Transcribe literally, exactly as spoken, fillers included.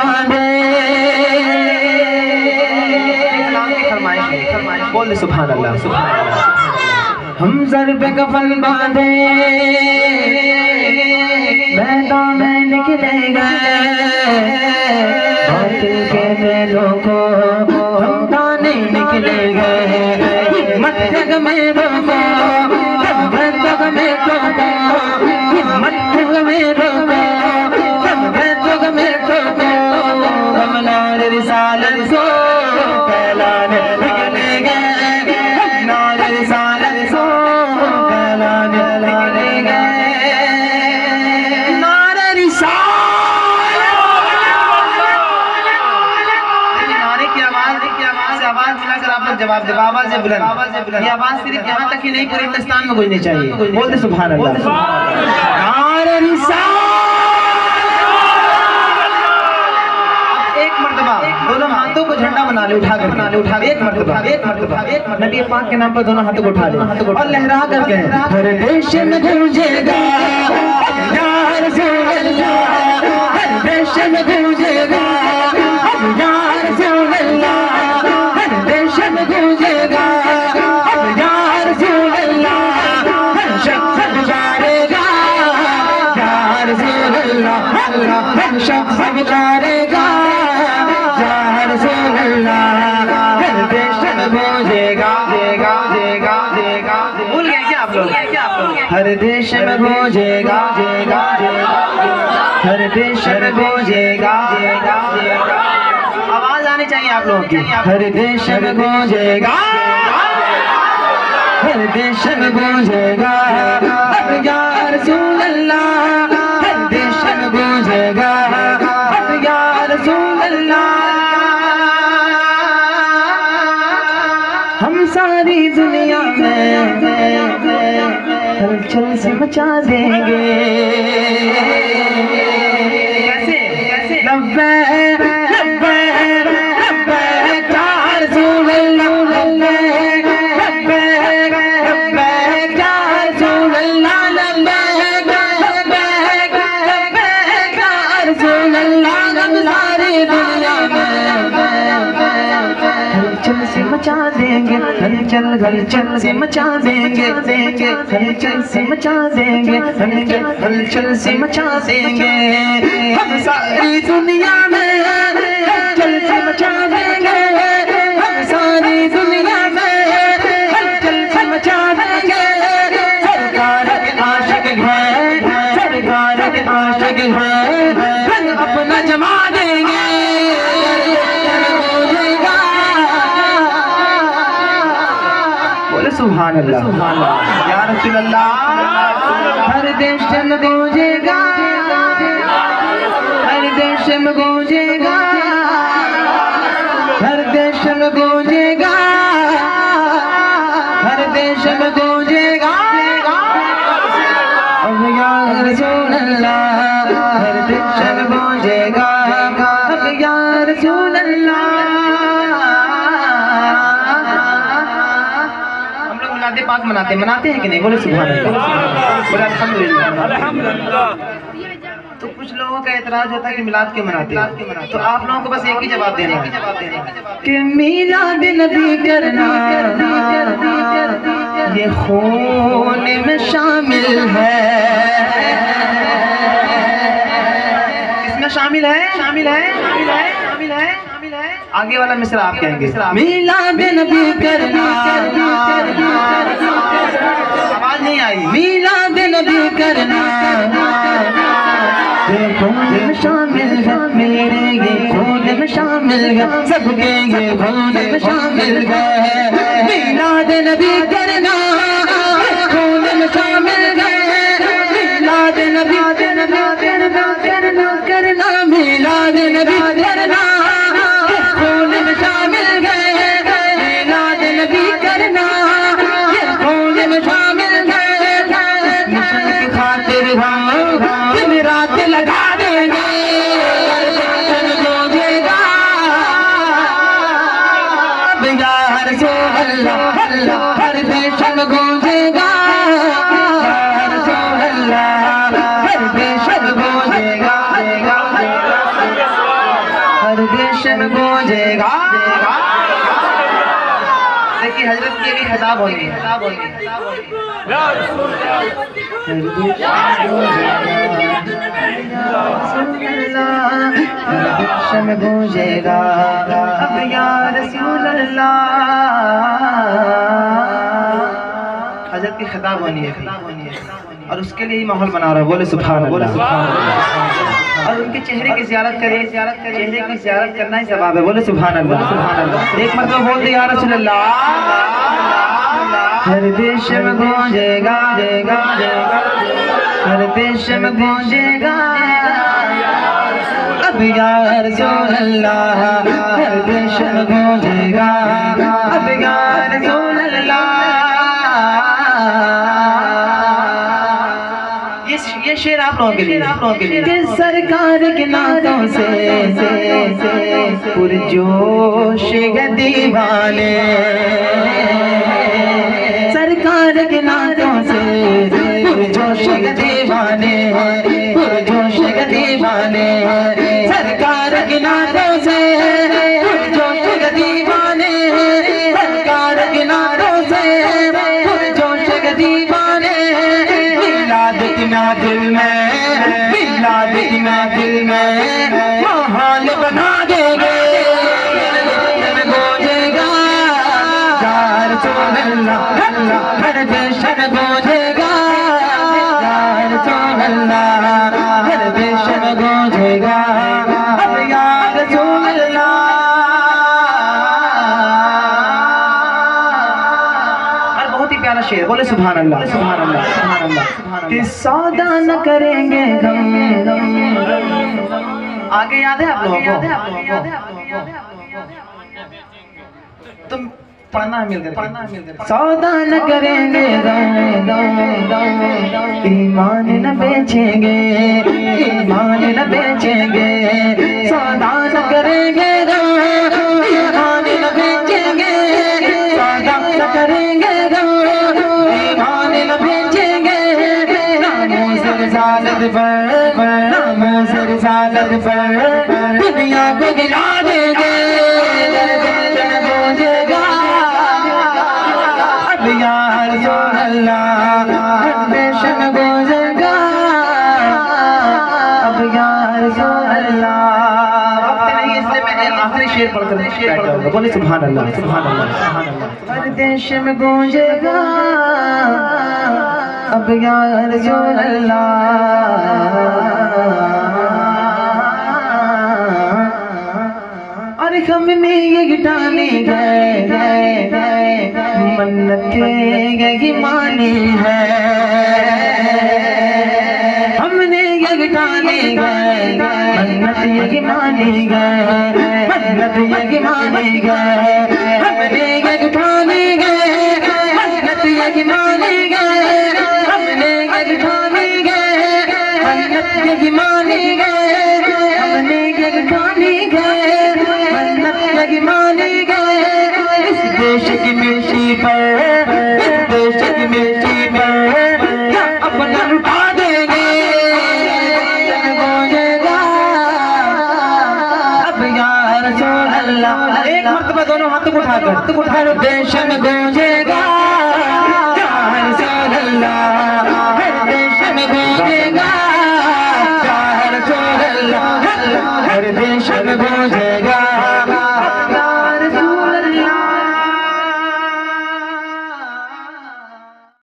बांधे, बोल सुभान अल्लाह सुभान अल्लाह। हम सर पे कफन बांधे मैदान में निकले गए, बातिल के मेलों को हम ताने निकले गए। मत जग में रोको, मत जग में रोको, मत जग में रोको, मत जग में रोको। हम नारे रिसालत को फैलाने निकले गए, नारे रिसालत को फैलाने निकले गए। नारे रिसालत, नारे की आवाज की आवाज आवाज मिलाकर आप लोग जवाब दे, आवाज है बुलंद, आवाज है बुलंद। ये आवाज सिर्फ यहाँ तक ही नहीं पूरे हिंदुस्तान में गूंजनी चाहिए। बोलते सुभान अल्लाह। नारे रिसालत। एक मर्तबा दोनों हाथों को झंडा बना ले, उठा कर बना ले, उठा एक मर्तबा एक मर्तबा एक नबी पाक के नाम पर दोनों हाथों को उठा ले और लहरा कर कहें, हर देश में गूंजेगा या रसूल अल्लाह, हर देश में गूंजेगा या रसूल अल्लाह, हर देश में गूंजेगा या रसूल अल्लाह, हर शख्स गुजारेगा या रसूल अल्लाह, हर शख्स गुजारेगा या रसूल अल्लाह, हर देश में गूंजेगा जेगा जेगा जेगा। भूल गए क्या आप लोग? क्या आप लोग? हर देश में गूंजेगा जेगा जेगा, हर देश में गूंजेगा जेगा जेगा। आवाज आनी चाहिए आप लोगों की। हर देश में गूंजेगा, हर देश में गूंजेगा या रसूल अल्लाह, हर देश में गूंजेगा या रसूल अल्लाह। हम सारी दुनिया में हलचल से मचा देंगे। कैसे कैसे? लब्बे लब्बे लब्बे या रसूल अल्लाह, लब्बे लब्बे लब्बे या रसूल अल्लाह, लब्बे लब्बे लब्बे या रसूल अल्लाह। हम सारी दुनिया में हलचल से मचा देंगे, हलचल हलचल से मचा देंगे देंगे, हलचल से मचा देंगे, हलचल हलचल से मचा देंगे। हम सारी दुनिया में हलचल से मचा देंगे, हम सारी दुनिया में हलचल से मचा देंगे। सरकार के आशिक हैं, सरकार के आशिक हैं, रंग अपना जमा देंगे। सुभान अल्लाह सुभान अल्लाह या रसूल अल्लाह। हर देश में गूंजेगा, हर देश में गूंजेगा, हर देश में गूंजेगा, हर देश में गूंजेगा अब या रसूल अल्लाह, हर देश में गूंजेगा अब या रसूल अल्लाह। पाक मनाते मनाते हैं कि नहीं? बोले सुभान अल्लाह, बोले अल्हम्दुलिल्लाह अल्हम्दुलिल्लाह। तो कुछ लोगों का एतराज होता है कि मिलाद क्यों मनाते हैं, तो आप लोगों को बस एक ही जवाब देना है कि मिलाद नबी करना ये खून में शामिल है। इसमें शामिल है शामिल है शामिल है शामिल है शामिल है। आगे वाला मिसरा आप कहेंगे, मिलाद नबी करना, आवाज नहीं आई, मिलाद नबी करना ये खून में शामिल है, मेरे ये खून में शामिल है, सबके ये खून में शामिल है। मिलाद नबी करना खून में शामिल है, मिलाद नबी करना करना करना करना, मिलाद नबी करना खून में शामिल है, मिलाद नबी करना खून में शामिल है। मिशन की खातिर हम दिन रात लगा देंगे, गूंजेगा अब या रसूल अल्लाह, अल्लाह हर देश में गूंजेगा या रसूल अल्लाह, हर देश में गूंजेगा। हर देश में गूंजेगा। देखिए हजरत की भी खिताब होनी है, खिताब होनी है, खिताब होनी है। में गूंजेगा अब या रसूल अल्लाह। हजरत की खिताब होनी है और उसके लिए ही माहौल बना रहा है। बोले सुभान अल्लाह। और उनके चेहरे की ज़ियारत करें, ज़ियारत करें, चेहरे की ज़ियारत करना ही सवाब है। बोले सुभान अल्लाह, सुभान अल्लाह। एक मरतबा बोल दे या रसूल अल्लाह। हर देश में गूंजेगा, जेगा, जेगा, हर देश में गूंजेगा अब या रसूल अल्लाह। हर देश में गूंजेगा अब या रसूल अल्लाह। ये शेर आप लोगों के लिए, आप लोगों के लिए। कि सरकार के नातों से पुरजोश दीवाने, सरकार के नातों से पुरजोश दीवाने, पुरजोश दीवाने, सरकार के नातों से पुरजोश दीवाने, सरकार के नातों से पुरजोश दीवाने। दिल में मिलाद की महफिल में माहौल बना देंगे, गूंजेगा या रसूल अल्लाह। हर देश में गूंजेगा या रसूल अल्लाह। हर देश में गूंजेगा अब या रसूल अल्लाह। और बहुत ही प्यारा शेर, बोले सुभान अल्लाह, सुभान अल्लाह, सुभान अल्लाह। कि सौदा न करेंगे गम, आगे याद है आप लोगों को? तुम पढ़ना मिलकर, पढ़ना मिलकर। सौदा न करेंगे गम, ईमान न बेचेंगे, ईमान न बेचेंगे। सौदा न करेंगे गम, ईमान न बेचेंगे। सौदा न करेंगे गम, ईमान न बेचेंगे। रिसालत पर, नामों से रिसालत पर दुनिया को गिरा देंगे। गूंजेगा अब या रसूल अल्लाह। हर देश में गूंजेगा अब या रसूल अल्लाह। वक्त नहीं इसलिए मैंने आखिरी शेर पढ़कर शेर पढ़कर बोले सुभान अल्लाह, सुभान अल्लाह, सुभान अल्लाह। हर देश में गूंजेगा अब या रसूल अल्लाह। और हमने ये गिटाने गए गए मन्नतें ये मानी है। हमने ये गिटाने गए मन्नत ये मानी गए, मन्नत ये मानी गए। हमने ये गिटाने गए मन्नत ये मानी गए, हमने ये ठाने गए मन्नत ये माने गए। हमने ये ठाने गए मन्नत ये माने गए। इस देश की मिट्टी पर, इस देश की मिट्टी पर क्या अपना लुटा देंगे। गूंजेगा अब या रसूल अल्लाह। एक मर्तबा दोनों हाथ उठाकर हर देश में गूंजेगा या रसूल अल्लाह। हर देश में गूंजेगा या रसूल अल्लाह। हर देश में गूंजेगा